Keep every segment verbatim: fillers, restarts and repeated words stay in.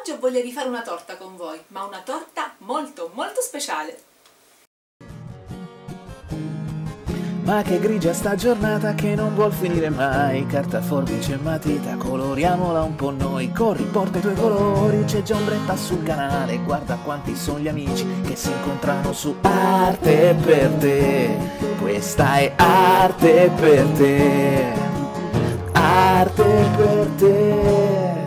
Oggi ho voglia di fare una torta con voi, ma una torta molto molto speciale. Ma che grigia sta giornata che non vuol finire mai. Carta, forbice e matita, coloriamola un po' noi. Corri, porta i tuoi colori, c'è già Ombretta sul canale. Guarda quanti sono gli amici che si incontrano su Arte per te. Questa è Arte per te. Arte per te.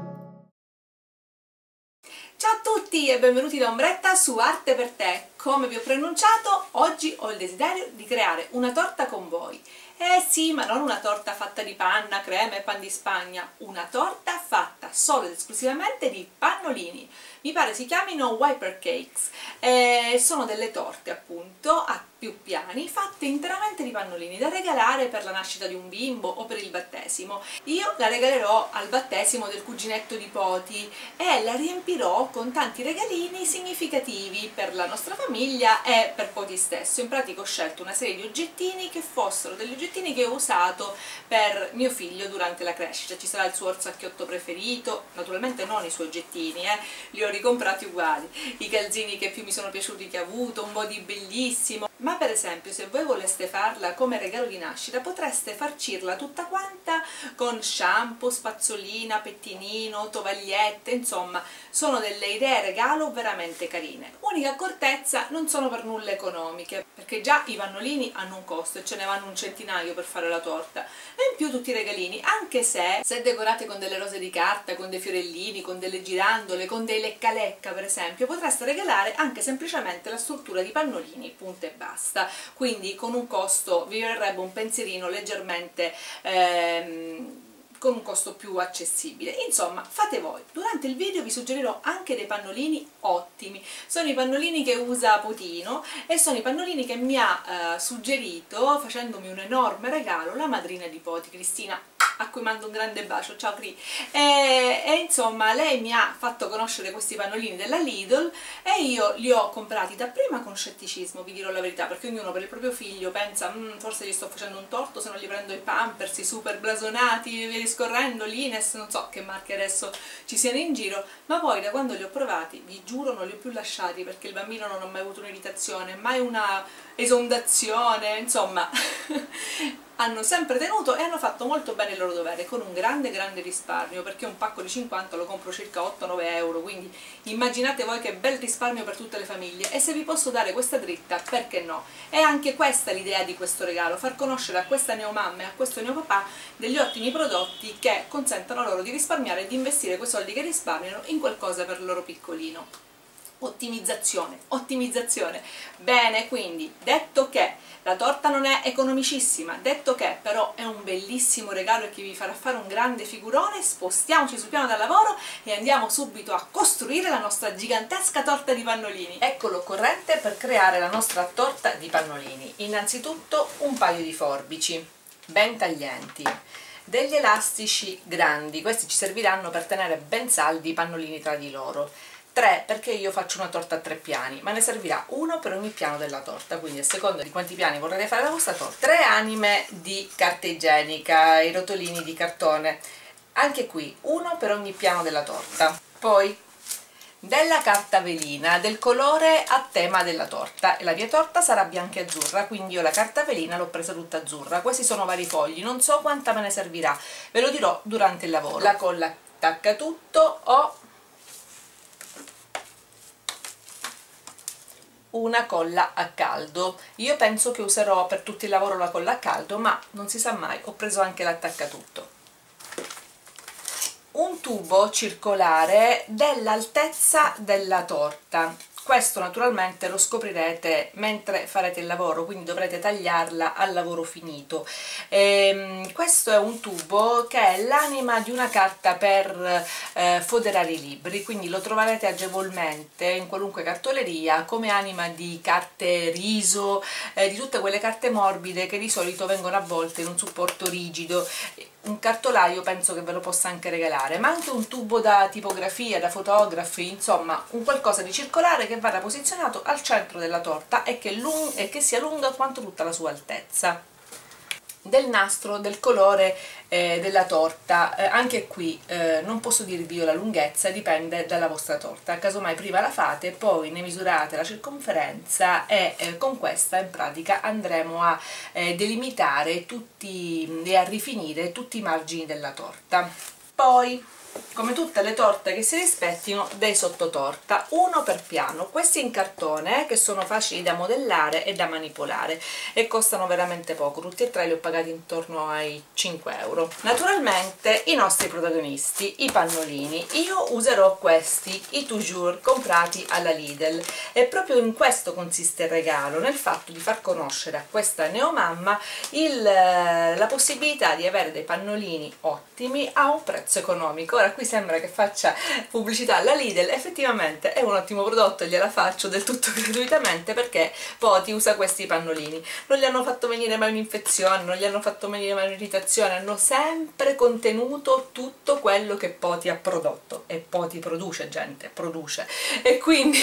Ciao a tutti e benvenuti da Ombretta su Arte per te. Come vi ho preannunciato, oggi ho il desiderio di creare una torta con voi. Eh sì, ma non una torta fatta di panna, crema e pan di Spagna, una torta fatta solo ed esclusivamente di pannolini. Mi pare si chiamino wiper cakes. Eh, sono delle torte appunto a più piani fatte interamente di pannolini da regalare per la nascita di un bimbo o per il battesimo. Io la regalerò al battesimo del cuginetto di Poti e la riempirò con tanti regalini significativi per la nostra famiglia e per Poti stesso. In pratica ho scelto una serie di oggettini che fossero degli oggettini che ho usato per mio figlio durante la crescita. Ci sarà il suo orsacchiotto preferito, naturalmente non i suoi oggettini, eh, li ho ricomprati uguali, i calzini che più mi sono piaciuti che ha avuto, un body bellissimo. Ma per esempio, se voi voleste farla come regalo di nascita, potreste farcirla tutta quanta con shampoo, spazzolina, pettinino, tovagliette, insomma, sono delle idee regalo veramente carine. Unica accortezza, non sono per nulla economiche, perché già i pannolini hanno un costo e ce ne vanno un centinaio per fare la torta. E in più tutti i regalini, anche se, se decorate con delle rose di carta, con dei fiorellini, con delle girandole, con dei lecca lecca per esempio, potreste regalare anche semplicemente la struttura di pannolini, punto e basta. Quindi con un costo vi verrebbe un pensierino leggermente ehm, con un costo più accessibile. Insomma, fate voi. Durante il video vi suggerirò anche dei pannolini ottimi. Sono i pannolini che usa Potino e sono i pannolini che mi ha eh, suggerito, facendomi un enorme regalo, la madrina di Poti, Cristina, a cui mando un grande bacio, ciao Cri. E, e insomma lei mi ha fatto conoscere questi pannolini della Lidl e io li ho comprati dapprima con scetticismo, vi dirò la verità, perché ognuno per il proprio figlio pensa mmm, forse gli sto facendo un torto se non gli prendo i Pampers, i super blasonati, via discorrendo, l'Ines, non so che marche adesso ci siano in giro, ma poi da quando li ho provati, vi giuro, non li ho più lasciati, perché il bambino non ha mai avuto un'irritazione, mai una esondazione, insomma hanno sempre tenuto e hanno fatto molto bene il loro dovere, con un grande grande risparmio, perché un pacco di cinquanta lo compro circa otto nove euro, quindi immaginate voi che bel risparmio per tutte le famiglie. E se vi posso dare questa dritta, perché no? È anche questa l'idea di questo regalo, far conoscere a questa neomamma e a questo neopapà degli ottimi prodotti che consentano loro di risparmiare e di investire quei soldi che risparmiano in qualcosa per il loro piccolino. Ottimizzazione, ottimizzazione. Bene, quindi, detto che la torta non è economicissima, detto che però è un bellissimo regalo e che vi farà fare un grande figurone, spostiamoci sul piano da lavoro e andiamo subito a costruire la nostra gigantesca torta di pannolini. Ecco l'occorrente per creare la nostra torta di pannolini. Innanzitutto un paio di forbici ben taglienti, degli elastici grandi, questi ci serviranno per tenere ben saldi i pannolini tra di loro. tre perché io faccio una torta a tre piani, ma ne servirà uno per ogni piano della torta, quindi a seconda di quanti piani vorrete fare la vostra torta. Tre anime di carta igienica, i rotolini di cartone, anche qui uno per ogni piano della torta. Poi della carta velina del colore a tema della torta, e la mia torta sarà bianca e azzurra, quindi io la carta velina l'ho presa tutta azzurra. Questi sono vari fogli, non so quanta me ne servirà, ve lo dirò durante il lavoro. La colla attacca tutto o una colla a caldo. Io penso che userò per tutto il lavoro la colla a caldo, ma non si sa mai, ho preso anche l'attaccatutto. Un tubo circolare dell'altezza della torta. Questo naturalmente lo scoprirete mentre farete il lavoro, quindi dovrete tagliarla al lavoro finito. Ehm, questo è un tubo che è l'anima di una carta per eh, foderare i libri, quindi lo troverete agevolmente in qualunque cartoleria come anima di carte riso, eh, di tutte quelle carte morbide che di solito vengono avvolte in un supporto rigido. Un cartolaio penso che ve lo possa anche regalare, ma anche un tubo da tipografia, da fotografi, insomma un qualcosa di circolare che vada posizionato al centro della torta e che, e che sia lunga quanto tutta la sua altezza. del nastro del colore eh, della torta. Eh, anche qui eh, non posso dirvi io la lunghezza, dipende dalla vostra torta, casomai prima la fate, poi ne misurate la circonferenza e eh, con questa in pratica andremo a eh, delimitare tutti e a rifinire tutti i margini della torta. Poi, come tutte le torte che si rispettino, dei sottotorta, uno per piano, questi in cartone che sono facili da modellare e da manipolare e costano veramente poco, tutti e tre li ho pagati intorno ai cinque euro. Naturalmente i nostri protagonisti, i pannolini, io userò questi, i Toujours comprati alla Lidl, e proprio in questo consiste il regalo, nel fatto di far conoscere a questa neomamma il, la possibilità di avere dei pannolini ottimi a un prezzo economico. Ora qui sembra che faccia pubblicità alla Lidl, effettivamente è un ottimo prodotto, gliela faccio del tutto gratuitamente perché Poti usa questi pannolini, non gli hanno fatto venire mai un'infezione, non gli hanno fatto venire mai un'irritazione, hanno sempre contenuto tutto quello che Poti ha prodotto, e Poti produce, gente, produce, e quindi,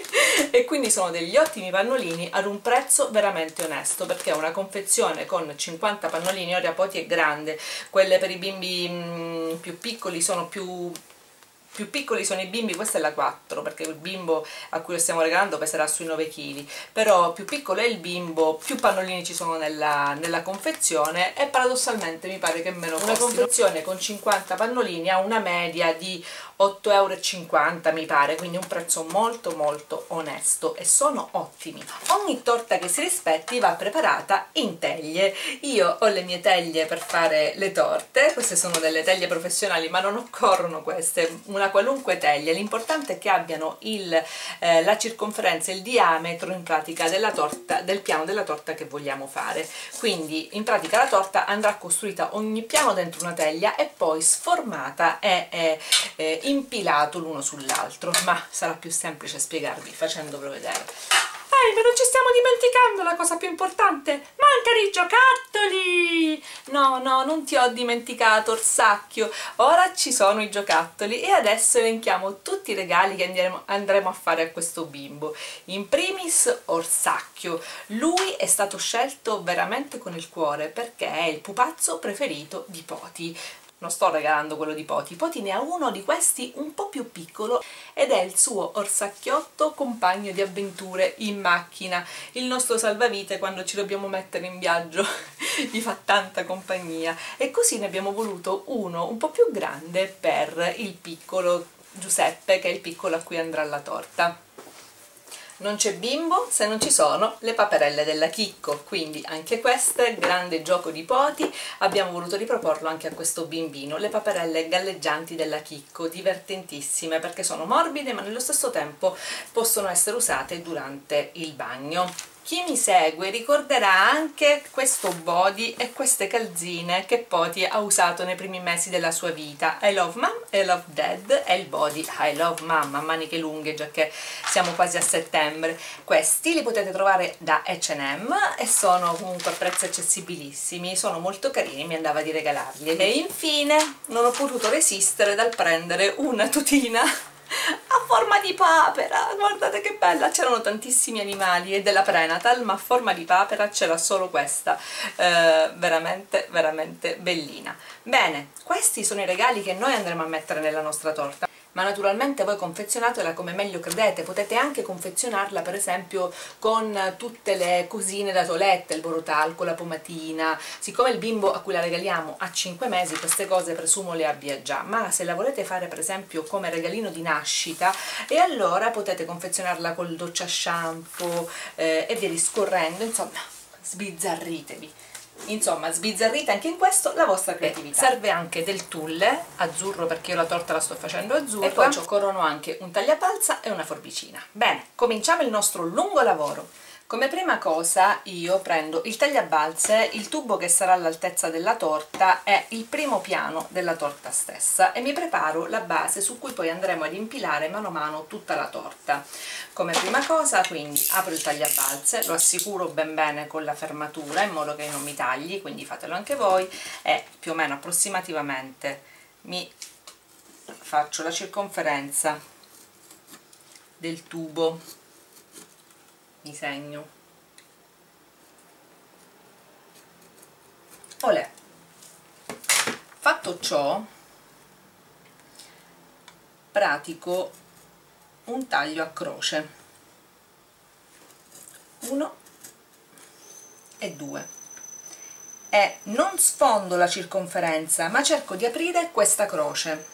e quindi sono degli ottimi pannolini ad un prezzo veramente onesto, perché una confezione con cinquanta pannolini, ora Poti è grande, quelle per i bimbi mh, più piccoli sono più più più piccoli sono i bimbi, questa è la quattro perché il bimbo a cui lo stiamo regalando peserà sui nove chili, però più piccolo è il bimbo, più pannolini ci sono nella, nella confezione, e paradossalmente mi pare che meno costi. Una confezione con cinquanta pannolini ha una media di otto euro e cinquanta mi pare, quindi un prezzo molto molto onesto e sono ottimi. Ogni torta che si rispetti va preparata in teglie. Io ho le mie teglie per fare le torte, queste sono delle teglie professionali ma non occorrono queste, una qualunque teglia, l'importante è che abbiano il, eh, la circonferenza e il diametro in pratica della torta, del piano della torta che vogliamo fare. Quindi in pratica la torta andrà costruita ogni piano dentro una teglia e poi sformata e eh, eh, impilato l'uno sull'altro, ma sarà più semplice spiegarvi facendovelo vedere. Ehi, ma non ci stiamo dimenticando la cosa più importante, mancano i giocattoli! No, no, non ti ho dimenticato, Orsacchio, ora ci sono i giocattoli e adesso elenchiamo tutti i regali che andremo, andremo a fare a questo bimbo. In primis Orsacchio, lui è stato scelto veramente con il cuore perché è il pupazzo preferito di Poti. Non sto regalando quello di Poti, Poti ne ha uno di questi un po' più piccolo ed è il suo orsacchiotto compagno di avventure in macchina, il nostro salvavite quando ci dobbiamo mettere in viaggio, gli fa tanta compagnia, e così ne abbiamo voluto uno un po' più grande per il piccolo Giuseppe, che è il piccolo a cui andrà la torta. Non c'è bimbo se non ci sono le paperelle della Chicco, quindi anche queste, grande gioco di Poti, abbiamo voluto riproporlo anche a questo bimbino, le paperelle galleggianti della Chicco, divertentissime perché sono morbide ma nello stesso tempo possono essere usate durante il bagno. Chi mi segue ricorderà anche questo body e queste calzine che Poti ha usato nei primi mesi della sua vita. I Love Mom e I Love Dad, e il body I Love Mom a maniche lunghe, già che siamo quasi a settembre. Questi li potete trovare da H and M e sono comunque a prezzi accessibilissimi, sono molto carini, mi andava di regalarli. E infine non ho potuto resistere dal prendere una tutina a forma di papera, guardate che bella, c'erano tantissimi animali e della prenatal, ma a forma di papera c'era solo questa, eh, veramente veramente bellina. Bene, questi sono i regali che noi andremo a mettere nella nostra torta, ma naturalmente voi confezionatela come meglio credete, potete anche confezionarla per esempio con tutte le cosine da toilette, il borotalco, la pomatina. Siccome il bimbo a cui la regaliamo ha cinque mesi, queste cose presumo le abbia già, ma se la volete fare per esempio come regalino di nascita, e allora potete confezionarla col doccia shampoo eh, e via discorrendo, insomma sbizzarritevi. Insomma, sbizzarrite anche in questo la vostra creatività. Serve anche del tulle azzurro perché io la torta la sto facendo azzurra, e poi ci occorrono anche un tagliapalza e una forbicina. Bene, cominciamo il nostro lungo lavoro. Come prima cosa io prendo il tagliabalze, il tubo che sarà all'altezza della torta è il primo piano della torta stessa, e mi preparo la base su cui poi andremo ad impilare mano a mano tutta la torta. Come prima cosa quindi apro il tagliabalze, lo assicuro ben bene con la fermatura in modo che non mi tagli, quindi fatelo anche voi, e più o meno approssimativamente mi faccio la circonferenza del tubo, mi segno, Olè. Fatto ciò, pratico un taglio a croce, uno e due, e non sfondo la circonferenza ma cerco di aprire questa croce,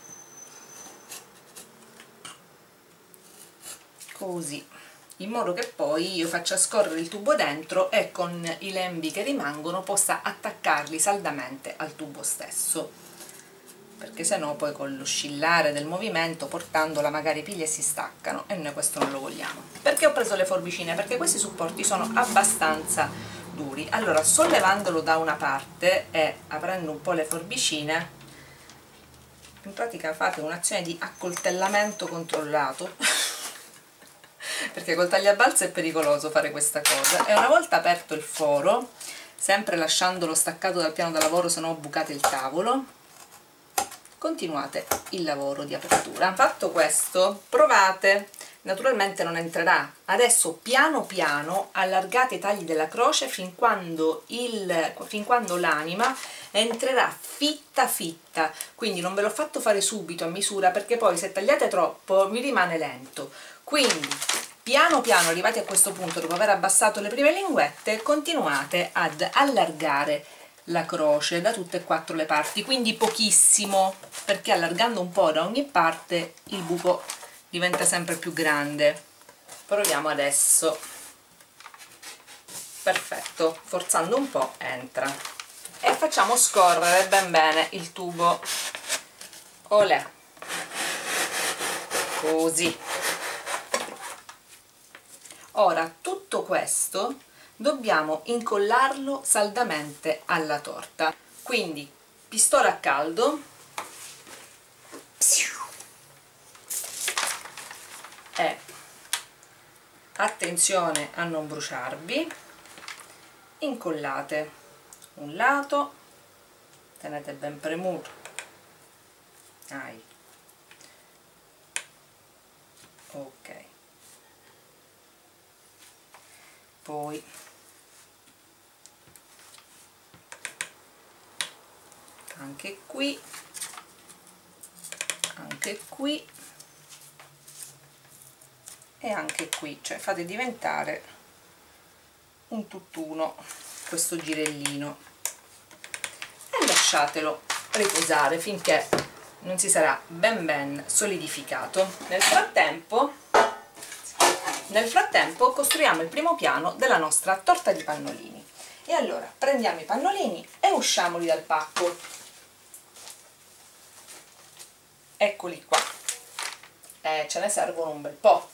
così, in modo che poi io faccia scorrere il tubo dentro e con i lembi che rimangono possa attaccarli saldamente al tubo stesso, perché sennò poi con l'oscillare del movimento, portandola magari i pigli e si staccano, e noi questo non lo vogliamo. Perché ho preso le forbicine? Perché questi supporti sono abbastanza duri. Allora, sollevandolo da una parte e aprendo un po' le forbicine, in pratica fate un'azione di accoltellamento controllato perché col tagliabalze è pericoloso fare questa cosa, e una volta aperto il foro, sempre lasciandolo staccato dal piano da lavoro, se no bucate il tavolo, continuate il lavoro di apertura. Fatto questo, provate, naturalmente non entrerà. Adesso piano piano allargate i tagli della croce fin quando il fin quando l'anima entrerà fitta fitta, quindi non ve l'ho fatto fare subito a misura, perché poi se tagliate troppo mi rimane lento. Quindi piano piano, arrivati a questo punto, dopo aver abbassato le prime linguette, continuate ad allargare la croce da tutte e quattro le parti, quindi pochissimo, perché allargando un po' da ogni parte il buco diventa sempre più grande. Proviamo adesso. Perfetto, forzando un po' entra, e facciamo scorrere ben bene il tubo. Olè, così. Ora tutto questo dobbiamo incollarlo saldamente alla torta, quindi pistola a caldo e attenzione a non bruciarvi. Incollate un lato, tenete ben premuto, Ai. ok, poi anche qui, anche qui e anche qui, cioè fate diventare un tutt'uno questo girellino e lasciatelo riposare finché non si sarà ben ben solidificato. Nel frattempo nel frattempo costruiamo il primo piano della nostra torta di pannolini, e allora prendiamo i pannolini e usciamoli dal pacco. Eccoli qua, e ce ne servono un bel po'.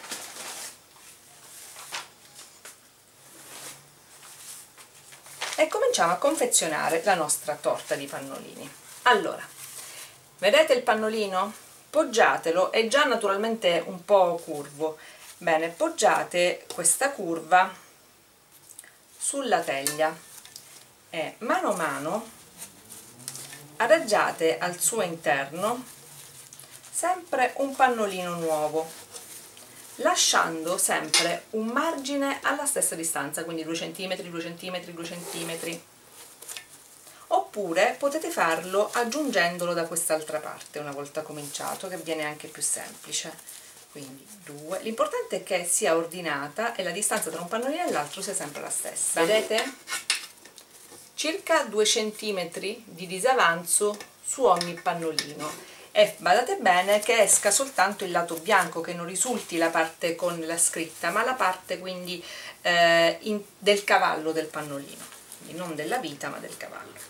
E cominciamo a confezionare la nostra torta di pannolini. Allora, vedete il pannolino? Poggiatelo, è già naturalmente un po' curvo. Bene, poggiate questa curva sulla teglia e mano a mano adagiate al suo interno sempre un pannolino nuovo, lasciando sempre un margine alla stessa distanza, quindi due centimetri, due centimetri, due centimetri. Oppure potete farlo aggiungendolo da quest'altra parte una volta cominciato, che viene anche più semplice. Quindi due, l'importante è che sia ordinata e la distanza tra un pannolino e l'altro sia sempre la stessa. Vedete? Circa due centimetri di disavanzo su ogni pannolino, e badate bene che esca soltanto il lato bianco, che non risulti la parte con la scritta, ma la parte quindi eh, in, del cavallo del pannolino, quindi non della vita ma del cavallo.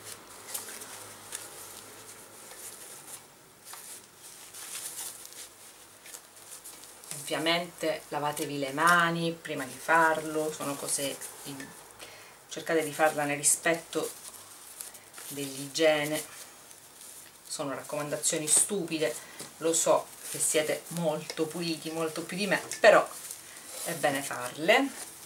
Ovviamente lavatevi le mani prima di farlo, sono cose, cercate di farla nel rispetto dell'igiene, sono raccomandazioni stupide, lo so che siete molto puliti, molto più di me, però è bene farle.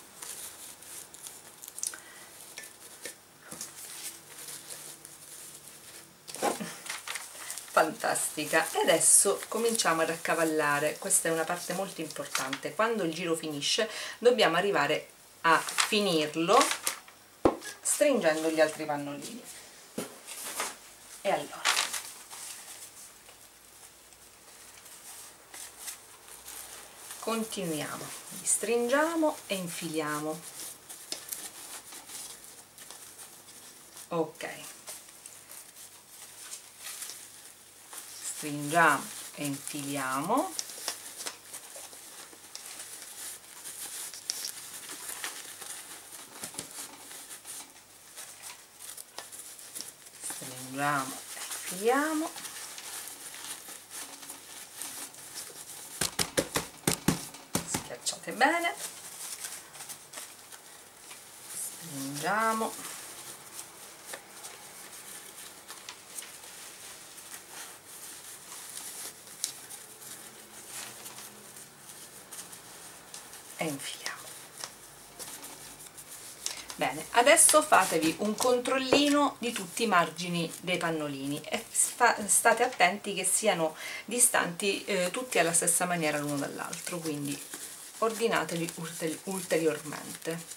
Fantastica. E adesso cominciamo ad accavallare. Questa è una parte molto importante. Quando il giro finisce dobbiamo arrivare a finirlo stringendo gli altri pannolini. E allora continuiamo, li stringiamo e infiliamo. Ok, stringiamo e infiliamo. Stringiamo e infiliamo. Schiacciate bene. Stringiamo. E infiliamo. Bene, adesso fatevi un controllino di tutti i margini dei pannolini e state attenti che siano distanti eh, tutti alla stessa maniera l'uno dall'altro, quindi ordinateli ulteriormente.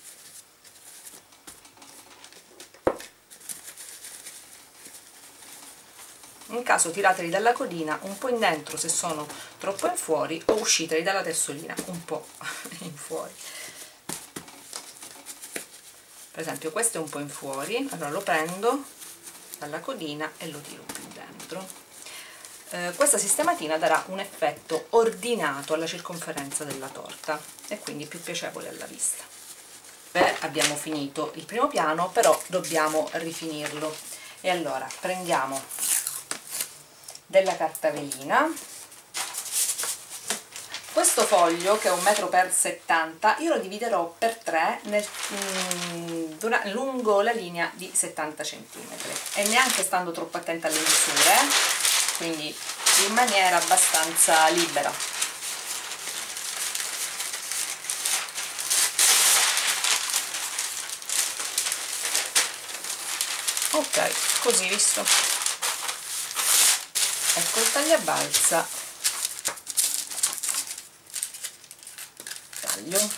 In caso tirateli dalla codina un po' in dentro se sono troppo in fuori, o usciteli dalla tessolina un po' in fuori. Per esempio questo è un po' in fuori, allora lo prendo dalla codina e lo tiro più dentro. Eh, questa sistematina darà un effetto ordinato alla circonferenza della torta e quindi più piacevole alla vista. Beh, abbiamo finito il primo piano, però dobbiamo rifinirlo, e allora prendiamo della carta velina. Questo foglio, che è un metro per settanta, io lo dividerò per tre nel, mm, dura, lungo la linea di settanta centimetri, e neanche stando troppo attenta alle misure, quindi in maniera abbastanza libera. Ok, così, visto? Ecco il tagliabalza, taglio.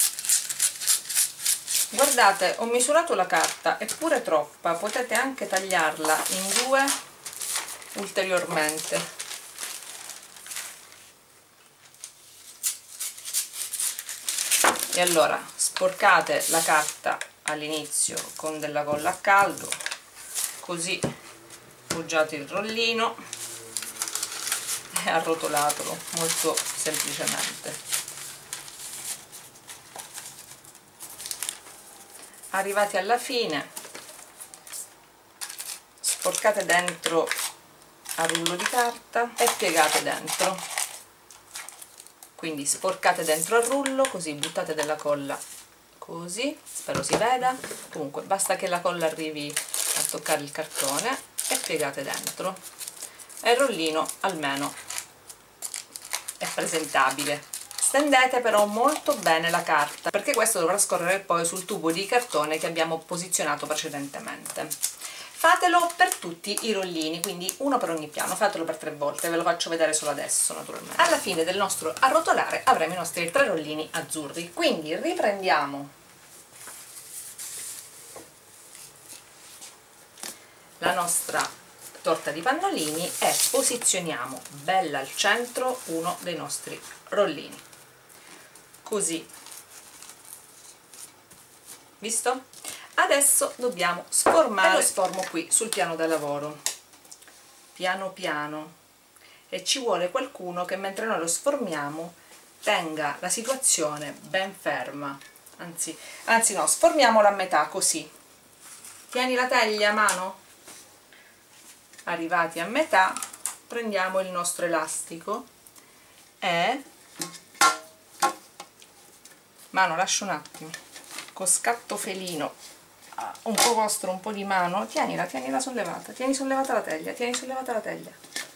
Guardate, ho misurato la carta, è pure troppa, potete anche tagliarla in due ulteriormente. E allora sporcate la carta all'inizio con della colla a caldo, così poggiate il rollino e arrotolatelo molto semplicemente. Arrivati alla fine, sporcate dentro al rullo di carta e piegate dentro, quindi sporcate dentro al rullo, così buttate della colla così, spero si veda, comunque basta che la colla arrivi a toccare il cartone, e piegate dentro, e il rollino almeno è presentabile. Stendete però molto bene la carta, perché questo dovrà scorrere poi sul tubo di cartone che abbiamo posizionato precedentemente. Fatelo per tutti i rollini, quindi uno per ogni piano, fatelo per tre volte, ve lo faccio vedere solo adesso naturalmente. Alla fine del nostro arrotolare avremo i nostri tre rollini azzurri, quindi riprendiamo la nostra torta di pannolini e posizioniamo bella al centro uno dei nostri rollini, così, visto? Adesso dobbiamo sformare, lo sformo qui sul piano da lavoro, piano piano, e ci vuole qualcuno che mentre noi lo sformiamo tenga la situazione ben ferma, anzi, anzi no, sformiamola a metà, così. Tieni la teglia a mano. Arrivati a metà prendiamo il nostro elastico e mano, lascia un attimo, con scatto felino, un po' vostro, un po' di mano, tienila, tienila sollevata, tieni sollevata la teglia, tieni sollevata la teglia,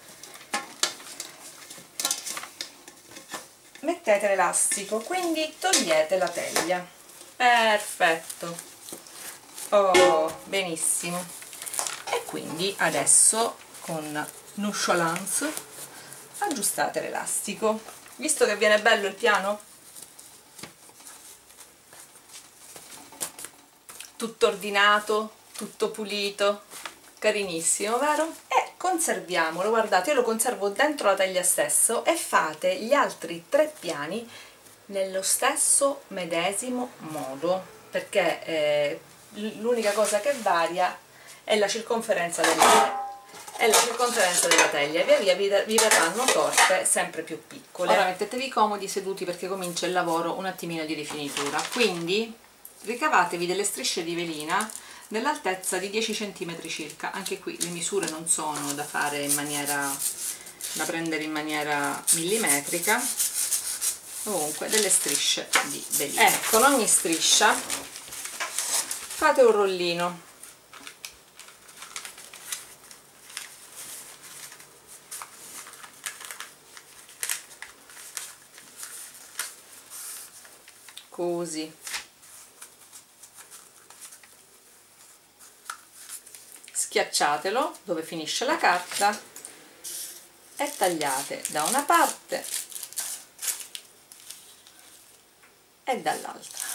mettete l'elastico, quindi togliete la teglia, perfetto, oh, benissimo. E quindi adesso con nonchalance aggiustate l'elastico, visto che viene bello il piano, tutto ordinato, tutto pulito, carinissimo, vero? E conserviamolo, guardate, io lo conservo dentro la teglia stesso e fate gli altri tre piani nello stesso medesimo modo, perché eh, l'unica cosa che varia è la circonferenza della è la circonferenza della teglia, e via via vi, vi verranno torte sempre più piccole. Ora mettetevi comodi seduti perché comincia il lavoro un attimino di rifinitura, quindi ricavatevi delle strisce di velina dell'altezza di dieci centimetri circa. Anche qui le misure non sono da fare in maniera da prendere in maniera millimetrica, comunque delle strisce di velina. E con ogni striscia fate un rollino, così, schiacciatelo dove finisce la carta e tagliate da una parte e dall'altra,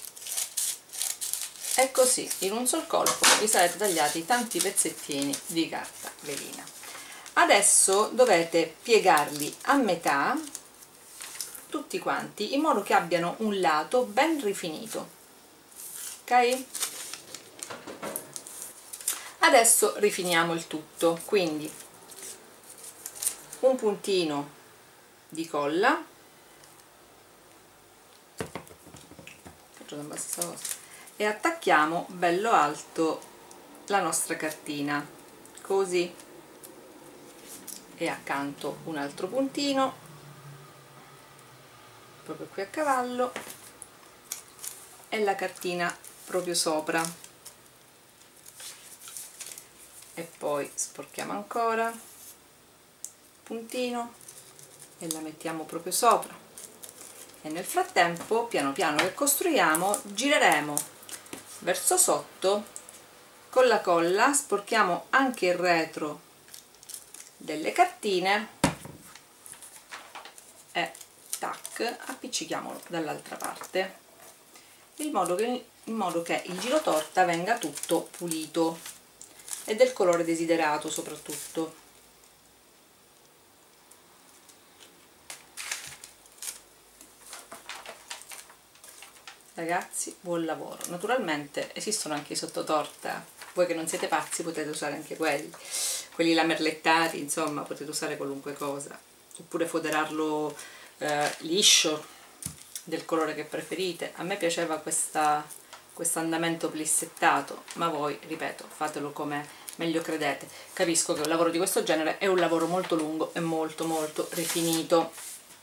e così in un sol colpo vi sarete tagliati tanti pezzettini di carta velina. Adesso dovete piegarli a metà tutti quanti in modo che abbiano un lato ben rifinito, ok? Adesso rifiniamo il tutto, quindi un puntino di colla, faccio la stessa cosa, e attacchiamo bello alto la nostra cartina, così, e accanto un altro puntino proprio qui a cavallo e la cartina proprio sopra, e poi sporchiamo ancora, puntino, e la mettiamo proprio sopra, e nel frattempo piano piano che costruiamo gireremo verso sotto con la colla, sporchiamo anche il retro delle cartine e tac, appiccichiamolo dall'altra parte, in modo che, in modo che il giro torta venga tutto pulito e del colore desiderato soprattutto. Ragazzi, buon lavoro. Naturalmente esistono anche i sottotorta, voi che non siete pazzi potete usare anche quelli, quelli là merlettati, insomma potete usare qualunque cosa, oppure foderarlo eh, liscio del colore che preferite. A me piaceva questa, questo andamento plissettato, ma voi, ripeto, fatelo come meglio credete. Capisco che un lavoro di questo genere è un lavoro molto lungo e molto molto rifinito.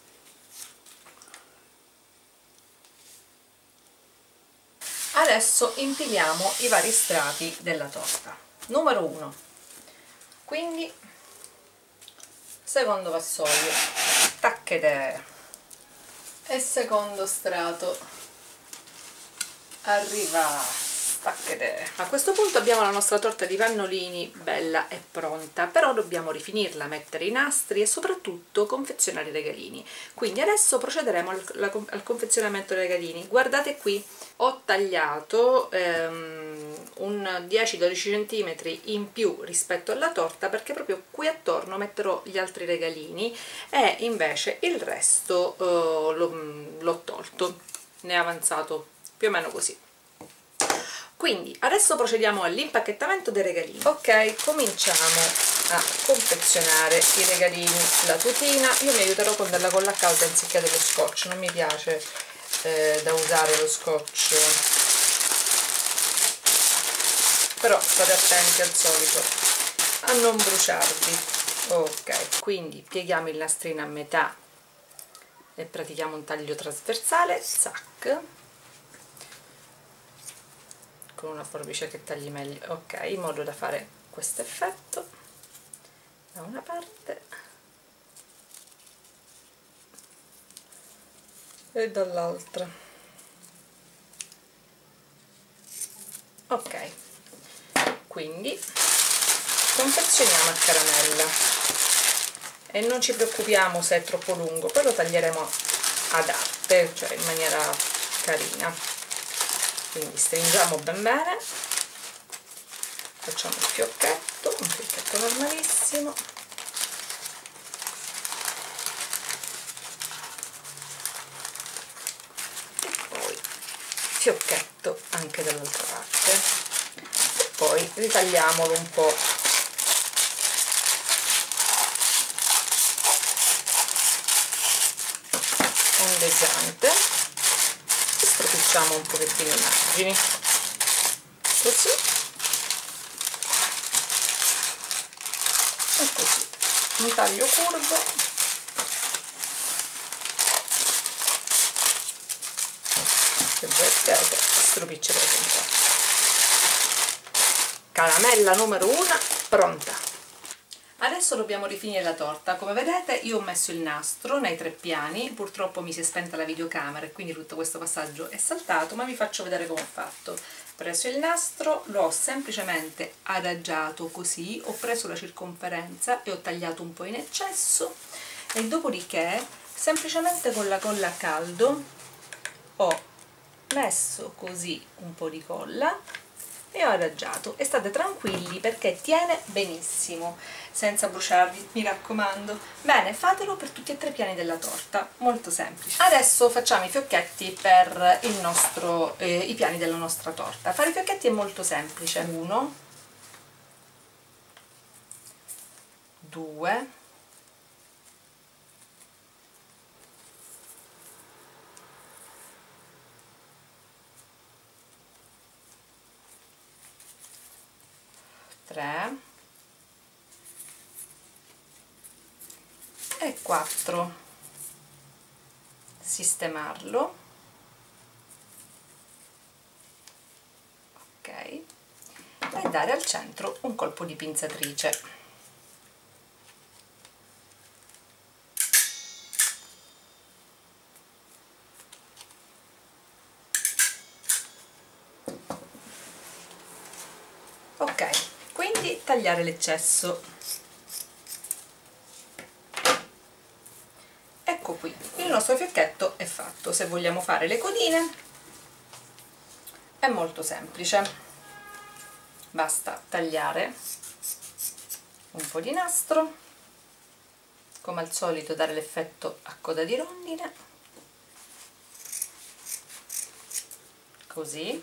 Adesso impiliamo i vari strati della torta. Numero uno, quindi secondo vassoio, tacchete, e secondo strato arriva, tacchete. A questo punto abbiamo la nostra torta di pannolini bella e pronta, però dobbiamo rifinirla, mettere i nastri e soprattutto confezionare i regalini. Quindi adesso procederemo al, la, al confezionamento dei regalini. Guardate qui, ho tagliato ehm, un dieci dodici centimetri in più rispetto alla torta, perché proprio qui attorno metterò gli altri regalini e invece il resto eh, l'ho tolto, ne è avanzato più o meno così. Quindi adesso procediamo all'impacchettamento dei regalini. Ok, cominciamo a confezionare i regalini. La tutina, io mi aiuterò con della colla calda anziché dello scotch, non mi piace eh, da usare lo scotch, però state attenti al solito a non bruciarvi. Ok, quindi pieghiamo il nastrino a metà e pratichiamo un taglio trasversale, zac, con una forbice che tagli meglio, ok, in modo da fare questo effetto da una parte e dall'altra. Ok, quindi confezioniamo a caramella e non ci preoccupiamo se è troppo lungo, poi lo taglieremo ad arte, cioè in maniera carina. Quindi stringiamo ben bene facciamo il fiocchetto, un fiocchetto normalissimo, e poi fiocchetto anche dall'altra parte, e poi ritagliamolo un po' ondeggiante, e stropicciamo un pochettino i margini, così e così, un taglio curvo, se vedete stropiccerete un po'. Caramella numero uno pronta. Adesso dobbiamo rifinire la torta. Come vedete io ho messo il nastro nei tre piani, purtroppo mi si è spenta la videocamera e quindi tutto questo passaggio è saltato, ma vi faccio vedere come ho fatto. Ho preso il nastro, l'ho semplicemente adagiato così, ho preso la circonferenza e ho tagliato un po' in eccesso, e dopodiché semplicemente con la colla a caldo ho messo così un po' di colla e ho adagiato, e state tranquilli perché tiene benissimo senza bruciarvi, mi raccomando. Bene, fatelo per tutti e tre i piani della torta, molto semplice. Adesso facciamo i fiocchetti per il nostro, eh, i piani della nostra torta. Fare i fiocchetti è molto semplice. Uno, due, tre e quattro. Sistemarlo, ok, e dare al centro un colpo di pinzatrice. Ok, quindi tagliare l'eccesso. Ecco qui, il nostro fiocchetto è fatto. Se vogliamo fare le codine è molto semplice, basta tagliare un po' di nastro, come al solito dare l'effetto a coda di rondine, così,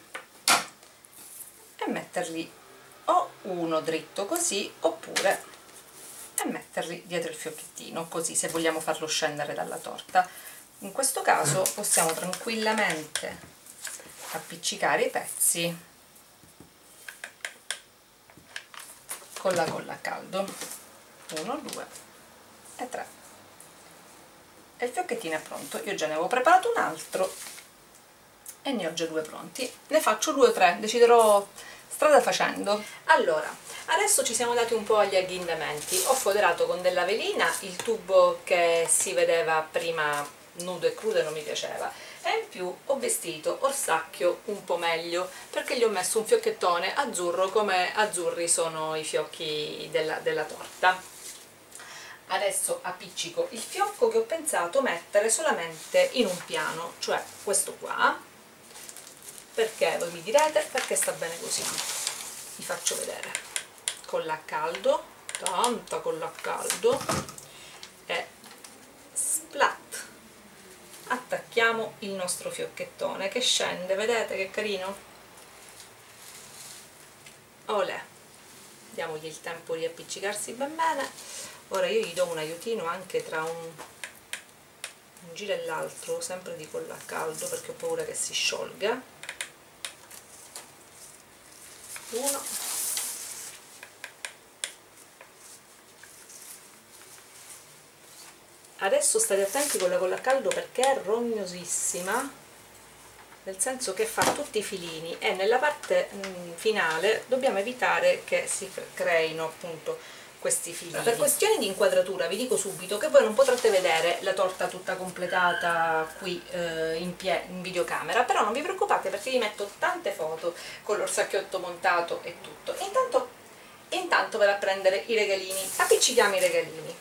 e metterli o uno dritto così, oppure e metterli dietro il fiocchettino, così, se vogliamo farlo scendere dalla torta. In questo caso possiamo tranquillamente appiccicare i pezzi con la colla a caldo. Uno, due e tre, e il fiocchettino è pronto. Io già ne avevo preparato un altro e ne ho già due pronti, ne faccio due o tre, deciderò strada facendo. Allora, adesso ci siamo dati un po' agli agghindamenti. Ho foderato con della velina il tubo che si vedeva prima nudo e crudo e non mi piaceva, e in più ho vestito Orsacchio un po' meglio perché gli ho messo un fiocchettone azzurro, come azzurri sono i fiocchi della, della torta. Adesso appiccico il fiocco, che ho pensato mettere solamente in un piano, cioè questo qua. Perché? Voi mi direte, perché sta bene così. Vi faccio vedere. Colla a caldo, tanta colla a caldo, e splat, attacchiamo il nostro fiocchettone che scende, vedete che carino? Olè, diamogli il tempo di appiccicarsi ben bene. Ora io gli do un aiutino anche tra un, un giro e l'altro, sempre di colla a caldo, perché ho paura che si sciolga. Uno, adesso state attenti con la colla a caldo perché è rognosissima, nel senso che fa tutti i filini, e nella parte mh, finale dobbiamo evitare che si creino appunto questi filini. Per questioni di inquadratura vi dico subito che voi non potrete vedere la torta tutta completata qui eh, in, in videocamera, però non vi preoccupate perché vi metto tante foto con l'orsacchiotto montato e tutto. Intanto, intanto vado a prendere i regalini, appiccichiamo i regalini.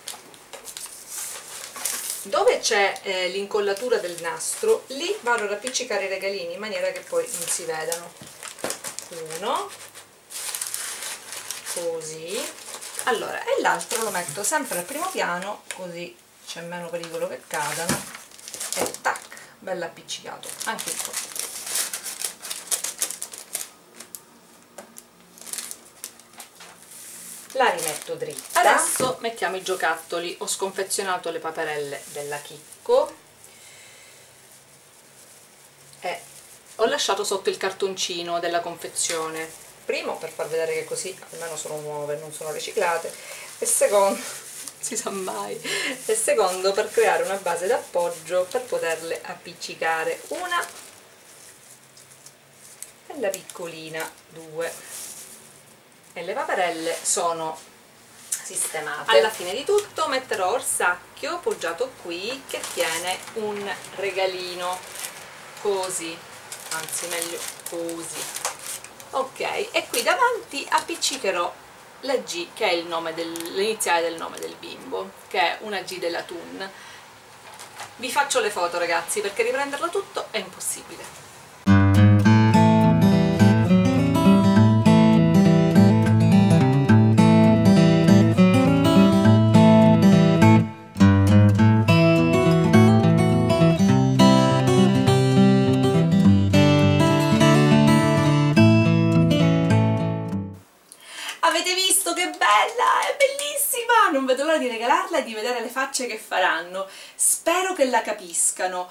Dove c'è eh, l'incollatura del nastro, lì vado ad appiccicare i regalini in maniera che poi non si vedano. Uno, così. Allora, e l'altro lo metto sempre al primo piano, così c'è meno pericolo che cadano, e tac, bello appiccicato anche qua. La rimetto dritta. Adesso mettiamo i giocattoli. Ho sconfezionato le paperelle della Chicco e ho lasciato sotto il cartoncino della confezione, primo per far vedere che così almeno sono nuove, non sono riciclate, e secondo si sa mai, e secondo per creare una base d'appoggio per poterle appiccicare. Una e la piccolina, due, e le paperelle sono sistemate. Alla fine di tutto metterò Orsacchio poggiato qui che tiene un regalino, così, anzi meglio così, ok, e qui davanti appiccicherò la G, che è il nome del, l'iniziale del nome del bimbo, che è una G della Thun. Vi faccio le foto, ragazzi, perché riprenderlo tutto è impossibile. Avete visto che bella? È bellissima! Non vedo l'ora di regalarla e di vedere le facce che faranno. Spero che la capiscano.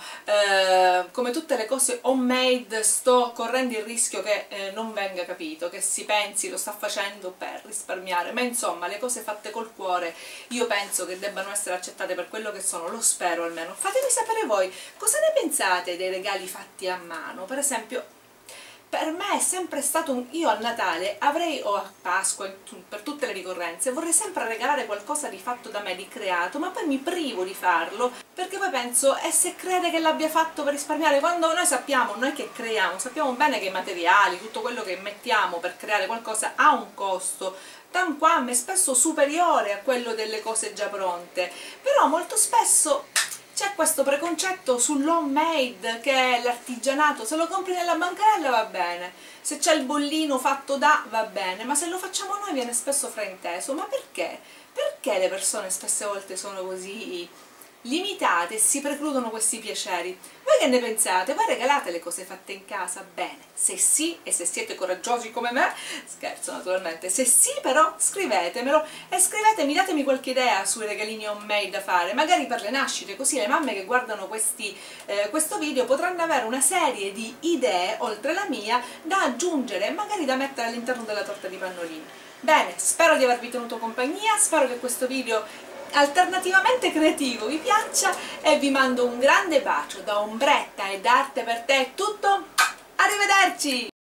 Eh, come tutte le cose homemade sto correndo il rischio che eh, non venga capito, che si pensi lo sta facendo per risparmiare, ma insomma le cose fatte col cuore io penso che debbano essere accettate per quello che sono, lo spero almeno. Fatemi sapere voi cosa ne pensate dei regali fatti a mano. Per esempio, per me è sempre stato un... io a Natale avrei, o a Pasqua, per tutte le ricorrenze, vorrei sempre regalare qualcosa di fatto da me, di creato, ma poi mi privo di farlo, perché poi penso, e se crede che l'abbia fatto per risparmiare, quando noi sappiamo, noi che creiamo, sappiamo bene che i materiali, tutto quello che mettiamo per creare qualcosa ha un costo, tanquam spesso superiore a quello delle cose già pronte, però molto spesso c'è questo preconcetto sull'homemade, che è l'artigianato. Se lo compri nella bancarella va bene, se c'è il bollino fatto da va bene, ma se lo facciamo noi viene spesso frainteso. Ma perché? Perché le persone spesse volte sono così limitate e si precludono questi piaceri? Voi che ne pensate? Voi regalate le cose fatte in casa? Bene, se sì, e se siete coraggiosi come me, scherzo naturalmente, se sì però scrivetemelo, e scrivetemi, datemi qualche idea sui regalini homemade da fare, magari per le nascite, così le mamme che guardano questi, eh, questo video potranno avere una serie di idee, oltre la mia, da aggiungere e magari da mettere all'interno della torta di pannolini. Bene, spero di avervi tenuto compagnia, spero che questo video alternativamente creativo vi piaccia e vi mando un grande bacio da Ombretta e da Arte per Te. È tutto, arrivederci!